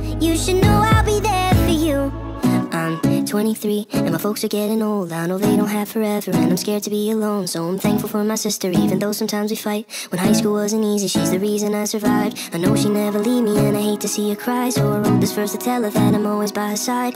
You should know I'll be there for you. I'm 23 and my folks are getting old. I know they don't have forever and I'm scared to be alone. So I'm thankful for my sister, even though sometimes we fight. When high school wasn't easy, she's the reason I survived. I know she never leave me and I hate to see her cry, so I wrote this verse to tell her that I'm always by her side.